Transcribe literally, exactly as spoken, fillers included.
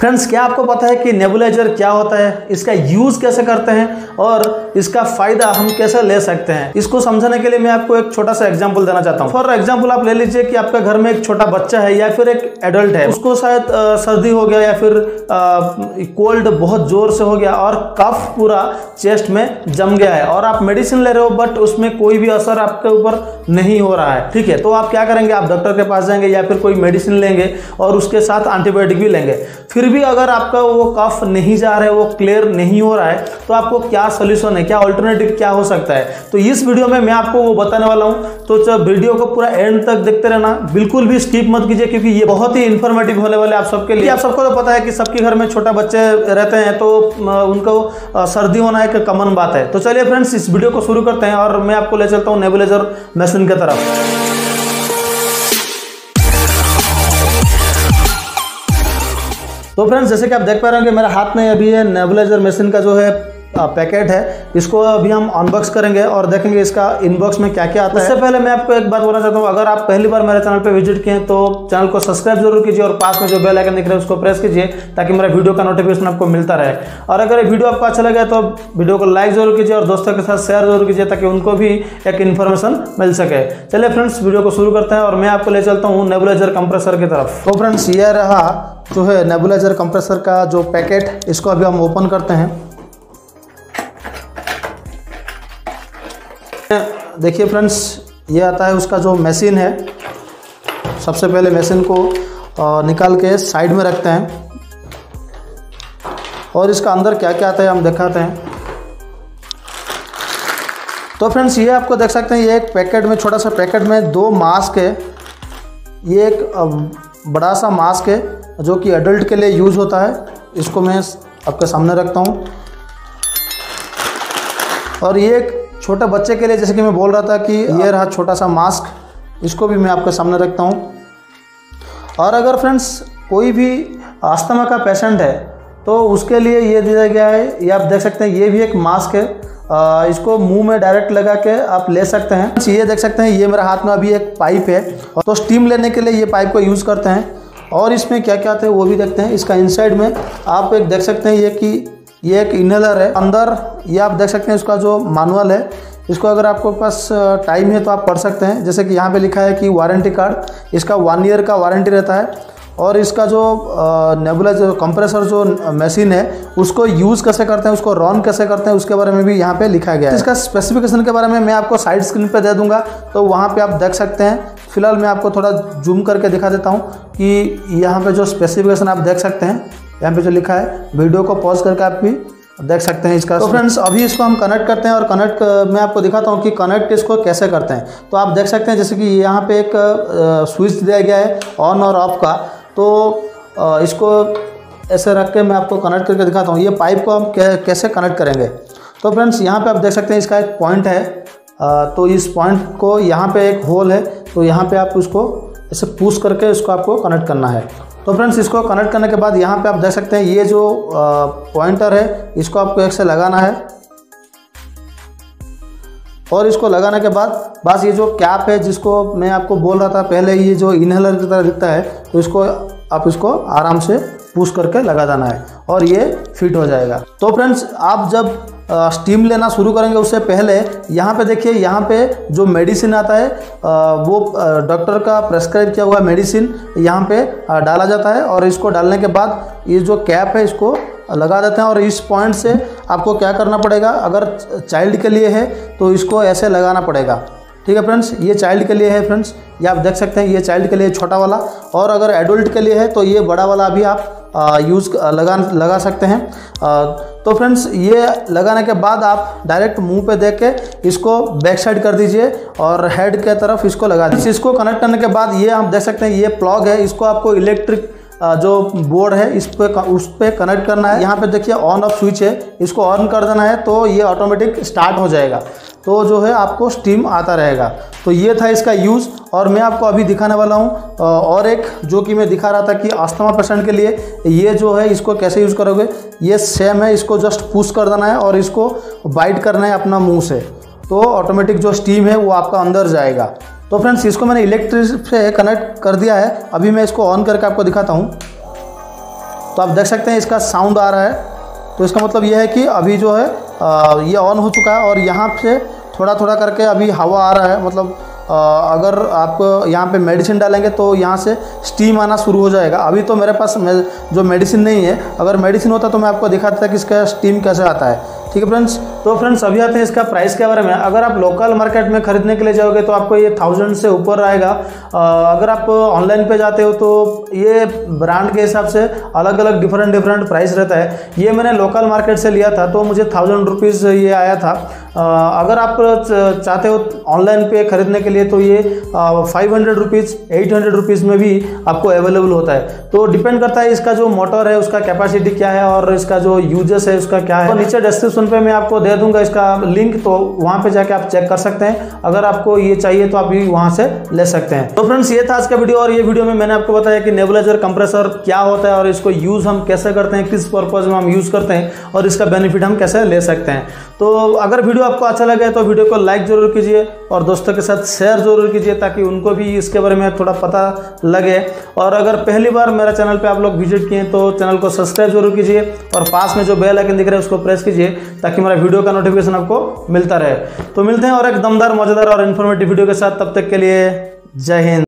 Friends, क्या आपको पता है कि नेबुलाइजर क्या होता है, इसका यूज कैसे करते हैं और इसका फायदा हम कैसे ले सकते हैं? इसको समझने के लिए मैं आपको एक छोटा सा एग्जांपल देना चाहता हूं। फॉर एग्जांपल आप ले लीजिए कि आपके घर में एक छोटा बच्चा है या फिर एक एडल्ट है, उसको शायद आ, सर्दी हो गया या फिर कोल्ड बहुत जोर से हो गया और कफ पूरा चेस्ट में जम गया है और आप मेडिसिन ले रहे हो बट उसमें कोई भी असर आपके ऊपर नहीं हो रहा है। ठीक है, तो आप क्या करेंगे, आप डॉक्टर के पास जाएंगे या फिर कोई मेडिसिन लेंगे और उसके साथ एंटीबायोटिक भी लेंगे। फिर भी अगर आपका वो कफ नहीं जा रहा है, वो क्लियर नहीं हो रहा है, तो आपको क्या सोल्यूशन है, क्या अल्टरनेटिव क्या हो सकता है? तो इस वीडियो में मैं आपको वो बताने वाला हूं। तो जब वीडियो को पूरा एंड तक देखते रहना, बिल्कुल भी स्किप मत कीजिए क्योंकि ये बहुत ही इंफॉर्मेटिव होने वाले आप सबके लिए। आप सबको तो पता है कि सबके घर में छोटा बच्चे रहते हैं तो उनको सर्दी होना एक कॉमन बात है। तो चलिए फ्रेंड्स, इस वीडियो को शुरू करते हैं और मैं आपको ले चलता हूँ नेबुलाइजर मशीन की तरफ। तो फ्रेंड्स, जैसे कि आप देख पा रहे हैं कि मेरे हाथ में अभी ये नेबुलाइजर मशीन का जो है पैकेट है, इसको अभी हम अनबॉक्स करेंगे और देखेंगे इसका इनबॉक्स में क्या क्या आता है। इससे पहले मैं आपको एक बात बोलना चाहता हूँ, अगर आप पहली बार मेरे चैनल पे विजिट किए तो चैनल को सब्सक्राइब जरूर कीजिए और पास में जो बेल आइकन दिख रहा है उसको प्रेस कीजिए ताकि मेरा वीडियो का नोटिफिकेशन आपको मिलता रहे। और अगर ये वीडियो आपको अच्छा लगे तो वीडियो को लाइक जरूर कीजिए और दोस्तों के साथ शेयर जरूर कीजिए ताकि उनको भी एक इन्फॉर्मेशन मिल सके। चलिए फ्रेंड्स, वीडियो को शुरू करते हैं और मैं आपको ले चलता हूँ नेबुलाइजर कंप्रेसर की तरफ। तो फ्रेंड्स, ये रहा जो है नेबुलाइजर कंप्रेसर का जो पैकेट, इसको अभी हम ओपन करते हैं। देखिए फ्रेंड्स, ये आता है उसका जो मशीन है। सबसे पहले मशीन को निकाल के साइड में रखते हैं और इसका अंदर क्या क्या आता है हम दिखाते हैं। तो फ्रेंड्स, ये आपको देख सकते हैं, ये एक पैकेट में, छोटा सा पैकेट में दो मास्क है। ये एक बड़ा सा मास्क है जो कि एडल्ट के लिए यूज़ होता है। इसको मैं आपके सामने रखता हूँ। और ये एक छोटे बच्चे के लिए, जैसे कि मैं बोल रहा था कि ये रहा छोटा सा मास्क, इसको भी मैं आपके सामने रखता हूँ। और अगर फ्रेंड्स कोई भी अस्थमा का पेशेंट है तो उसके लिए ये दिया गया है, ये आप देख सकते हैं, ये भी एक मास्क है। आ, इसको मुंह में डायरेक्ट लगा के आप ले सकते हैं। ये देख सकते हैं, ये मेरे हाथ में अभी एक पाइप है, तो स्टीम लेने के लिए ये पाइप को यूज़ करते हैं। और इसमें क्या क्या आता है वो भी देखते हैं। इसका इनसाइड में आप एक देख सकते हैं, ये कि ये एक इनहेलर है। अंदर ये आप देख सकते हैं इसका जो मैनुअल है, इसको अगर आपको पास टाइम है तो आप पढ़ सकते हैं। जैसे कि यहाँ पे लिखा है कि वारंटी कार्ड, इसका वन ईयर का वारंटी रहता है। और इसका जो नेबुलाइजर कंप्रेसर जो मशीन है उसको यूज़ कैसे करते हैं, उसको रन कैसे करते हैं, उसके बारे में भी यहाँ पे लिखा गया है। इसका स्पेसिफिकेशन के बारे में मैं आपको साइड स्क्रीन पे दे दूंगा, तो वहाँ पे आप देख सकते हैं। फिलहाल मैं आपको थोड़ा जूम करके दिखा देता हूँ कि यहाँ पे जो स्पेसिफिकेशन आप देख सकते हैं, यहाँ पे जो लिखा है। वीडियो को पॉज करके आप भी देख सकते हैं इसका। तो फ्रेंड्स, अभी इसको हम कनेक्ट करते हैं और कनेक्ट मैं आपको दिखाता हूँ कि कनेक्ट इसको कैसे करते हैं। तो आप देख सकते हैं जैसे कि यहाँ पे एक स्विच दिया गया है ऑन और ऑफ का। तो इसको ऐसे रख के मैं आपको कनेक्ट करके दिखाता हूँ। ये पाइप को हम कैसे कनेक्ट करेंगे। तो फ्रेंड्स, यहाँ पे आप देख सकते हैं इसका एक पॉइंट है। तो इस पॉइंट को, यहाँ पे एक होल है, तो यहाँ पे आप उसको ऐसे पुश करके इसको आपको कनेक्ट करना है। तो फ्रेंड्स, इसको कनेक्ट करने के बाद यहाँ पे आप देख सकते हैं ये जो पॉइंटर है, इसको आपको एक से लगाना है। और इसको लगाने के बाद बस ये जो कैप है, जिसको मैं आपको बोल रहा था पहले, ये जो इनहेलर की तरह दिखता है, तो इसको आप इसको आराम से पुश करके लगा देना है और ये फिट हो जाएगा। तो फ्रेंड्स, आप जब स्टीम लेना शुरू करेंगे उससे पहले यहाँ पे देखिए, यहाँ पे जो मेडिसिन आता है वो डॉक्टर का प्रेस्क्राइब किया हुआ मेडिसिन यहाँ पे डाला जाता है। और इसको डालने के बाद ये जो कैप है इसको लगा देते हैं। और इस पॉइंट से आपको क्या करना पड़ेगा, अगर चाइल्ड के लिए है तो इसको ऐसे लगाना पड़ेगा। ठीक है फ्रेंड्स, ये चाइल्ड के लिए है। फ्रेंड्स, ये आप देख सकते हैं, ये चाइल्ड के लिए छोटा वाला, और अगर एडल्ट के लिए है तो ये बड़ा वाला भी आप यूज़ लगा लगा सकते हैं। आ, तो फ्रेंड्स, ये लगाने के बाद आप डायरेक्ट मुंह पे देख के इसको बैक साइड कर दीजिए और हेड के तरफ इसको लगा दीजिए। इसको कनेक्ट करने के बाद ये आप देख सकते हैं, ये प्लग है, इसको आपको इलेक्ट्रिक जो बोर्ड है इस पे उस पे कनेक्ट करना है। यहाँ पे देखिए ऑन ऑफ स्विच है, इसको ऑन कर देना है तो ये ऑटोमेटिक स्टार्ट हो जाएगा। तो जो है आपको स्टीम आता रहेगा। तो ये था इसका यूज़। और मैं आपको अभी दिखाने वाला हूँ और एक, जो कि मैं दिखा रहा था कि अस्थमा पेशेंट के लिए ये जो है इसको कैसे यूज़ करोगे। ये सेम है, इसको जस्ट पुश कर देना है और इसको बाइट करना है अपना मुँह से, तो ऑटोमेटिक जो स्टीम है वो आपका अंदर जाएगा। तो फ्रेंड्स, इसको मैंने इलेक्ट्रिक से कनेक्ट कर दिया है। अभी मैं इसको ऑन करके आपको दिखाता हूँ। तो आप देख सकते हैं इसका साउंड आ रहा है, तो इसका मतलब ये है कि अभी जो है आ, ये ऑन हो चुका है और यहाँ से थोड़ा थोड़ा करके अभी हवा आ रहा है। मतलब आ, अगर आप यहाँ पे मेडिसिन डालेंगे तो यहाँ से स्टीम आना शुरू हो जाएगा। अभी तो मेरे पास मे, जो मेडिसिन नहीं है, अगर मेडिसिन होता तो मैं आपको दिखाता था कि इसका स्टीम कैसे आता है। ठीक है फ्रेंड्स, तो फ्रेंड्स अभी आते हैं इसका प्राइस के बारे में। अगर आप लोकल मार्केट में खरीदने के लिए जाओगे तो आपको ये थाउजेंड से ऊपर आएगा। अगर आप ऑनलाइन पे जाते हो तो ये ब्रांड के हिसाब से अलग अलग डिफरेंट डिफरेंट प्राइस रहता है। ये मैंने लोकल मार्केट से लिया था तो मुझे थाउजेंड रुपीज़ ये आया था। अगर आप चाहते हो ऑनलाइन पे खरीदने के लिए तो ये five hundred rupees eight hundred rupees में भी आपको अवेलेबल होता है। तो डिपेंड करता है इसका जो मोटर है उसका कैपेसिटी क्या है और इसका जो यूजेस है उसका क्या है। तो नीचे डिस्क्रिप्शन पे मैं आपको दे दूंगा इसका लिंक, तो वहां पे जाके आप चेक कर सकते हैं। अगर आपको ये चाहिए तो आप भी वहां से ले सकते हैं। तो फ्रेंड्स ये था आज का वीडियो, और ये वीडियो में मैंने आपको बताया कि नेबुलाइजर कंप्रेसर क्या होता है और इसको यूज हम कैसे करते हैं, किस पर्पज में हम यूज करते हैं और इसका बेनिफिट हम कैसे ले सकते हैं। तो अगर वीडियो आपको अच्छा लगे तो वीडियो को लाइक जरूर कीजिए और दोस्तों के साथ शेयर जरूर कीजिए ताकि उनको भी इसके बारे में थोड़ा पता लगे। और अगर पहली बार मेरा चैनल पे आप लोग विजिट किए तो चैनल को सब्सक्राइब जरूर कीजिए और पास में जो बेल आइकन दिख रहा है उसको प्रेस कीजिए ताकि मेरा वीडियो का नोटिफिकेशन आपको मिलता रहे। तो मिलते हैं और एक दमदार, मजेदार और इन्फॉर्मेटिव वीडियो के साथ। तब तक के लिए जय हिंद।